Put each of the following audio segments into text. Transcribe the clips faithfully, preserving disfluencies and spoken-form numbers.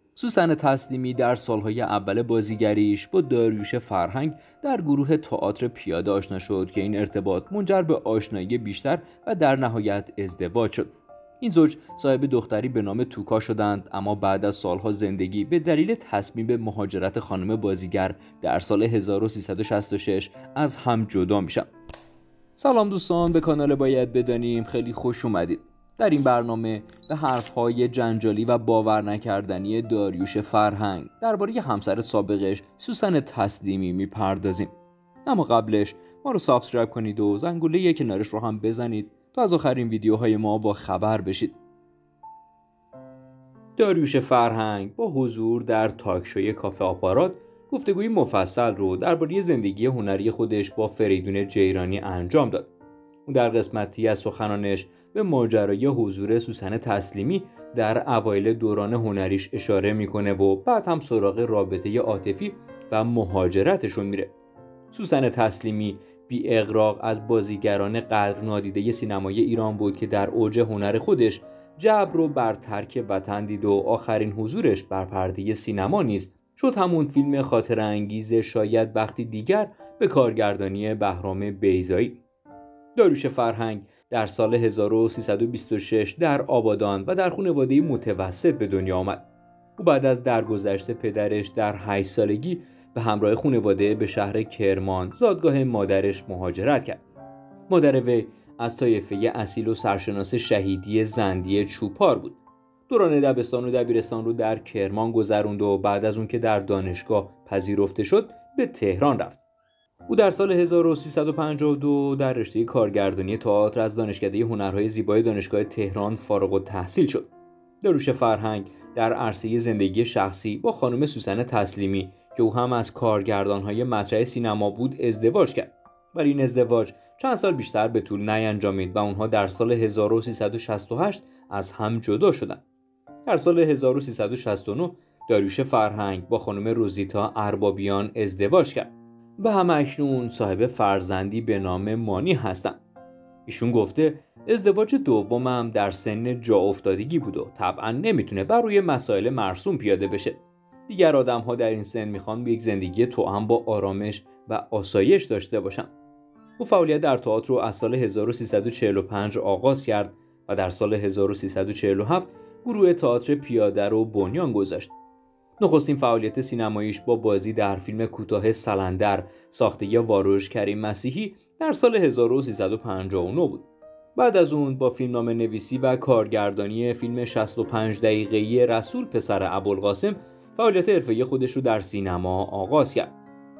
سوسن تسلیمی در سالهای اول بازیگریش با داریوش فرهنگ در گروه تئاتر پیاده آشنا شد که این ارتباط منجر به آشنایی بیشتر و در نهایت ازدواج شد. این زوج صاحب دختری به نام توکا شدند، اما بعد از سالها زندگی به دلیل تصمیم به مهاجرت خانم بازیگر در سال هزار و سیصد و شصت و شش از هم جدا میشن. سلام دوستان، به کانال باید بدانیم خیلی خوش اومدید. در این برنامه به حرفهای جنجالی و باور نکردنی داریوش فرهنگ درباره همسر سابقش سوسن تسلیمی میپردازیم. اما قبلش ما رو سابسکرایب کنید و زنگوله کنارش رو هم بزنید تا از آخرین ویدیوهای ما با خبر بشید. داریوش فرهنگ با حضور در تاکشوی کافه آپارات گفتگوی مفصل رو درباره زندگی هنری خودش با فریدون جیرانی انجام داد. او در قسمتی از سخنانش به ماجرای حضور سوسن تسلیمی در اوایل دوران هنریش اشاره میکنه و بعد هم سراغ رابطه عاطفی و مهاجرتشون میره. سوسن تسلیمی بی اغراق از بازیگران قدر نادیده سینمای ایران بود که در اوج هنر خودش جبر رو بر ترک وطن دید و آخرین حضورش بر پرده سینما نیز شد همون فیلم خاطره انگیز شاید وقتی دیگر به کارگردانی بهرام بیضایی. داریوش فرهنگ در سال هزار و سیصد و بیست و شش در آبادان و در خانواده متوسط به دنیا آمد. او بعد از درگذشت پدرش در هشت سالگی به همراه خانواده به شهر کرمان، زادگاه مادرش، مهاجرت کرد. مادر وی از طایفه اصیل و سرشناس شهیدی زندیه چوپار بود. دوران دبستان و دبیرستان رو در کرمان گذروند و بعد از اون که در دانشگاه پذیرفته شد به تهران رفت. او در سال هزار و سیصد و پنجاه و دو در رشته کارگردانی تئاتر از دانشکده هنرهای زیبای دانشگاه تهران فارغ التحصیل شد. داریوش فرهنگ در عرصه زندگی شخصی با خانم سوسن تسلیمی که او هم از کارگردانهای مطرح سینما بود ازدواج کرد. ولی این ازدواج چند سال بیشتر به طول نینجامید و اونها در سال هزار و سیصد و شصت و هشت از هم جدا شدند. در سال هزار و سیصد و شصت و نه داریوش فرهنگ با خانم روزیتا اربابیان ازدواج کرد و هم اکنون صاحب فرزندی به نام مانی هستند. ایشون گفته ازدواج دومم در سن جا افتادگی بود و طبعا نمیتونه بر روی مسائل مرسوم پیاده بشه. دیگر آدم ها در این سن میخوان به یک زندگی توأم با آرامش و آسایش داشته باشن. او فعالیت در تئاتر رو از سال هزار و سیصد و چهل و پنج آغاز کرد و در سال هزار و سیصد و چهل و هفت گروه تئاتر پیاده رو بنیان گذاشت. نخستین فعالیت سینماییش با بازی در فیلم کوتاه سلندر ساخته واروژ کریم مسیحی در سال هزار و سیصد و پنجاه و نه بود. بعد از اون با فیلمنامه نویسی و کارگردانی فیلم شصت و پنج دقیقه‌ای رسول پسر ابوالقاسم فعالیت حرفه‌ای خودش رو در سینما آغاز کرد.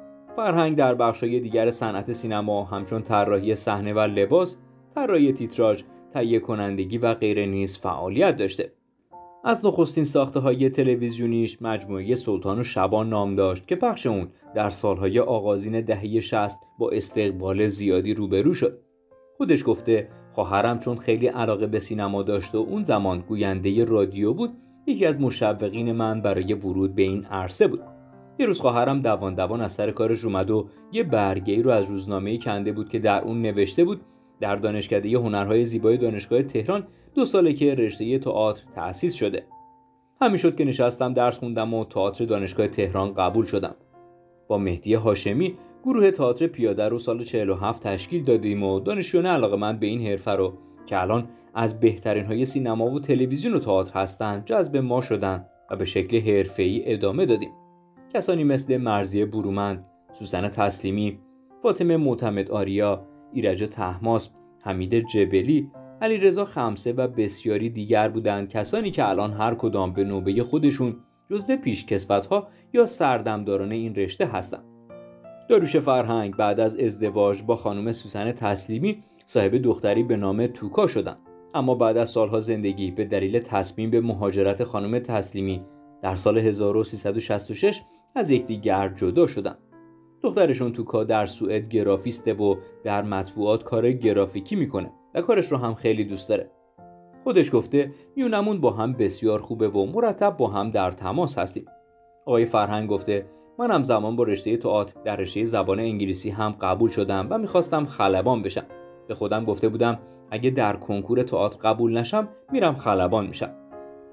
فرهنگ در بخش‌های دیگر صنعت سینما همچون طراحی صحنه و لباس، طراحی تیتراژ، تهیه کنندگی و غیره نیز فعالیت داشته. از نخستین ساخته‌های تلویزیونیش مجموعه سلطان و شبان نام داشت که پخش اون در سالهای آغازین دهه شصت با استقبال زیادی روبرو شد. خودش گفته خواهرم چون خیلی علاقه به سینما داشت و اون زمان گوینده رادیو بود، یکی از مشوقین من برای ورود به این عرصه بود. یه روز خواهرم دوان دوان از سر کارش اومد و یه برگه‌ای رو از روزنامه‌ای کنده بود که در اون نوشته بود در دانشکده هنرهای زیبای دانشگاه تهران دو ساله که رشته تئاتر تأسیس شده. همین شد که نشستم درس خوندم و تئاتر دانشگاه تهران قبول شدم. با مهدی هاشمی گروه تئاتر پیاده رو سال چهل و هفت تشکیل دادیم و دانشجویان علاقه‌مند به این حرفه رو که الان از بهترین های سینما و تلویزیون و تئاتر هستند جذب ما شدن و به شکل حرفه‌ای ادامه دادیم. کسانی مثل مرضیه برومند، سوسن تسلیمی، فاطمه معتمد آریا، ایرج طهماسب، حمید جبلی، علیرضا خمسه و بسیاری دیگر بودند، کسانی که الان هر کدام به نوبه خودشون جزو پیشکسوت‌ها یا سردمداران این رشته هستند. داریوش فرهنگ بعد از ازدواج با خانم سوسن تسلیمی صاحب دختری به نام توکا شدند، اما بعد از سالها زندگی به دلیل تصمیم به مهاجرت خانم تسلیمی در سال هزار و سیصد و شصت و شش از یکدیگر جدا شدند. دخترشون توکا در سوئد گرافیسته و در مطبوعات کار گرافیکی میکنه و کارش رو هم خیلی دوست داره. خودش گفته میونمون با هم بسیار خوبه و مرتب با هم در تماس هستیم. آقای فرهنگ گفته من همزمان با رشته تئاتر در رشته زبان انگلیسی هم قبول شدم و میخواستم خلبان بشم. به خودم گفته بودم اگه در کنکور تئاتر قبول نشم میرم خلبان میشم.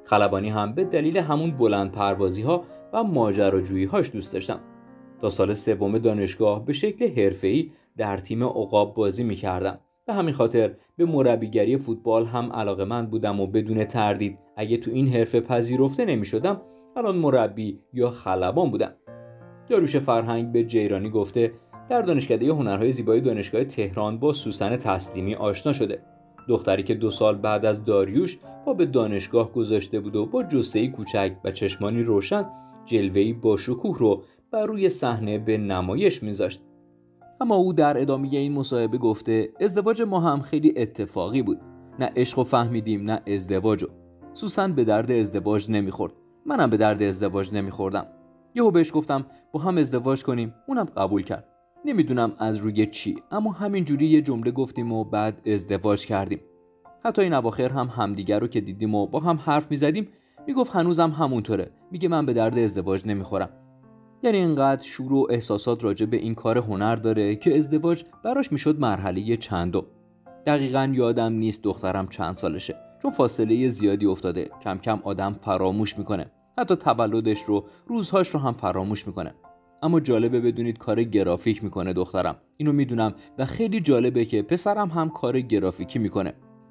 خلبانی هم به دلیل همون بلند پروازی ها و ماجراجویی هاش دوست داشتم. تا سال سوم دانشگاه به شکل حرفه‌ای در تیم عقاب بازی می‌کردم. به همین خاطر به مربیگری فوتبال هم علاقه‌مند بودم و بدون تردید اگه تو این حرفه پذیرفته نمی‌شدم الان مربی یا خلبان بودم. داریوش فرهنگ به جیرانی گفته در دانشکده هنرهای زیبای دانشگاه تهران با سوسن تسلیمی آشنا شده. دختری که دو سال بعد از داریوش پا به دانشگاه گذاشته بود و با جثه‌ای کوچک و چشمانی روشن جلوه‌ای با شکوه رو بر روی صحنه به نمایش میذاشت. اما او در ادامه این مصاحبه گفته ازدواج ما هم خیلی اتفاقی بود. نه عشق و فهمیدیم نه ازدواجو. سوسن به درد ازدواج نمیخورد. منم به درد ازدواج نمیخوردم. یهو بهش گفتم با هم ازدواج کنیم، اونم قبول کرد. نمیدونم از روی چی، اما همینجوری یه جمله گفتیم و بعد ازدواج کردیم. حتی این اواخر هم همدیگر رو که دیدیم و با هم حرف میزدیم میگفت هنوزم همونطوره. میگه من به درد ازدواج نمیخورم. یعنی اینقدر شور و احساسات راجع به این کار هنر داره که ازدواج براش میشد مرحله چندم. دقیقاً یادم نیست دخترم چند سالشه، چون فاصله زیادی افتاده. کم کم آدم فراموش میکنه. حتی تولدش رو، روزهاش رو هم فراموش میکنه. اما جالبه بدونید کار گرافیک میکنه دخترم. اینو میدونم و خیلی جالبه که پسرم هم کار گرافیکی میکنه.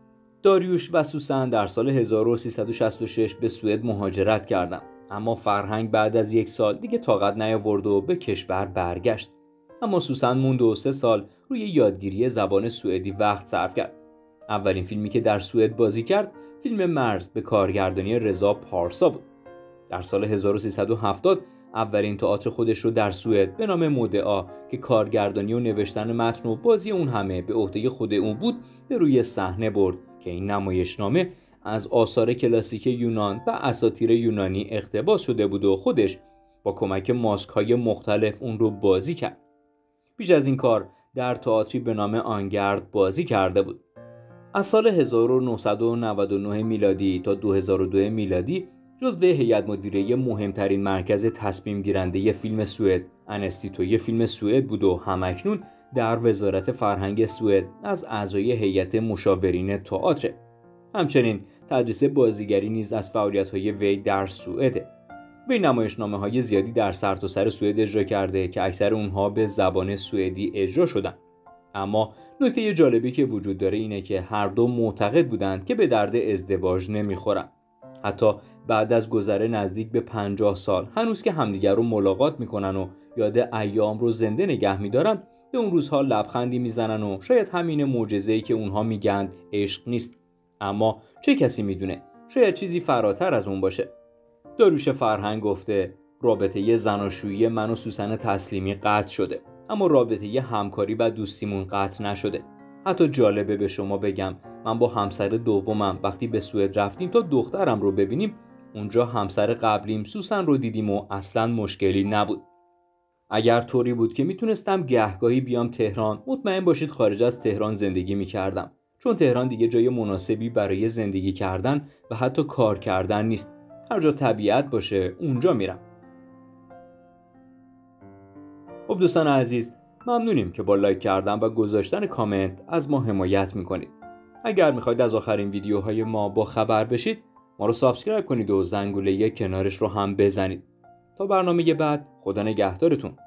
داریوش و سوسن در سال هزار و سیصد و شصت و شش به سوئد مهاجرت کردند. اما فرهنگ بعد از یک سال دیگه طاقت نیاورد و به کشور برگشت. اما سوسن موند و سه سال روی یادگیری زبان سوئدی وقت صرف کرد. اولین فیلمی که در سوئد بازی کرد فیلم مرز به کارگردانی رضا پارسا بود. در سال هزار و سیصد و هفتاد اولین تئاتر خودش رو در سوئد به نام مودعا که کارگردانی و نوشتن متن و بازی اون همه به عهده خود اون بود به روی صحنه برد که این نمایشنامه از آثار کلاسیک یونان و اساطیر یونانی اقتباس شده بود و خودش با کمک ماسک‌های مختلف اون رو بازی کرد. بیش از این کار در تئاتری به نام آنگرد بازی کرده بود. از سال هزار و نهصد و نود و نه میلادی تا دو هزار و دو میلادی جزو هیئت مدیره مهمترین مرکز تصمیم گیرنده فیلم سوئد، انستیتوی فیلم سوئد بود و همکنون در وزارت فرهنگ سوئد از اعضای هیئت مشاورین تئاتر. همچنین تدریس بازیگری نیز از فعالیت‌های وی در سوئد. وی نمایشنامه‌های زیادی در سرتاسر سوئد اجرا کرده که اکثر اونها به زبان سوئدی اجرا شدند. اما نکته جالبی که وجود داره اینه که هر دو معتقد بودند که به درد ازدواج نمیخورن. حتی بعد از گذر نزدیک به پنجاه سال هنوز که همدیگر رو ملاقات میکنن و یاد ایام رو زنده نگه میدارن، به اون روزها لبخندی میزنن و شاید همین معجزه‌ای که اونها میگن عشق نیست. اما چه کسی میدونه؟ شاید چیزی فراتر از اون باشه. داریوش فرهنگ گفته رابطه زناشویی من و سوسن تسلیمی قطع شده، اما رابطه همکاری و دوستیمون قطع نشده. حتی جالبه به شما بگم من با همسر دومم وقتی به سوئد رفتیم تا دخترم رو ببینیم، اونجا همسر قبلیم سوسن رو دیدیم و اصلاً مشکلی نبود. اگر طوری بود که میتونستم گهگاهی بیام تهران، مطمئن باشید خارج از تهران زندگی میکردم، چون تهران دیگه جای مناسبی برای زندگی کردن و حتی کار کردن نیست. هر جا طبیعت باشه اونجا میرم. خب دوستان عزیز، ممنونیم که با لایک کردن و گذاشتن کامنت از ما حمایت میکنید. اگر میخواید از آخرین ویدیوهای ما با خبر بشید، ما رو سابسکرایب کنید و زنگوله کنارش رو هم بزنید. تا برنامه بعد، خدا نگهدارتون.